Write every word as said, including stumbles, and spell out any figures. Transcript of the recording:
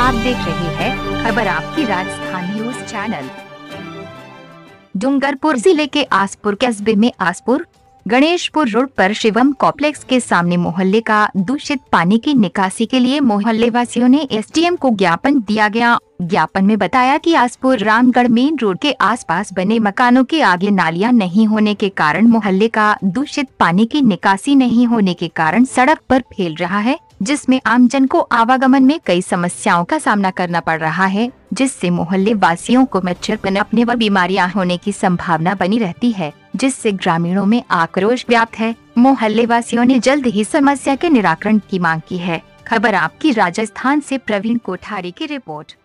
आप देख रहे हैं खबर आपकी राजस्थान न्यूज चैनल। डूंगरपुर जिले के आसपुर कस्बे में आसपुर गणेशपुर रोड पर शिवम कॉम्प्लेक्स के सामने मोहल्ले का दूषित पानी की निकासी के लिए मोहल्ले वासियों ने एसडीएम को ज्ञापन दिया गया। ज्ञापन में बताया कि आसपुर रामगढ़ मेन रोड के आसपास बने मकानों के आगे नालियां नहीं होने के कारण मोहल्ले का दूषित पानी की निकासी नहीं होने के कारण सड़क पर फैल रहा है, जिसमें आमजन को आवागमन में कई समस्याओं का सामना करना पड़ रहा है, जिससे मोहल्ले वासियों को मच्छर पनपने व बीमारियां होने की संभावना बनी रहती है, जिससे ग्रामीणों में आक्रोश व्याप्त है। मोहल्ले वासियों ने जल्द ही समस्या के निराकरण की मांग की है। खबर आपकी राजस्थान से प्रवीण कोठारी की रिपोर्ट।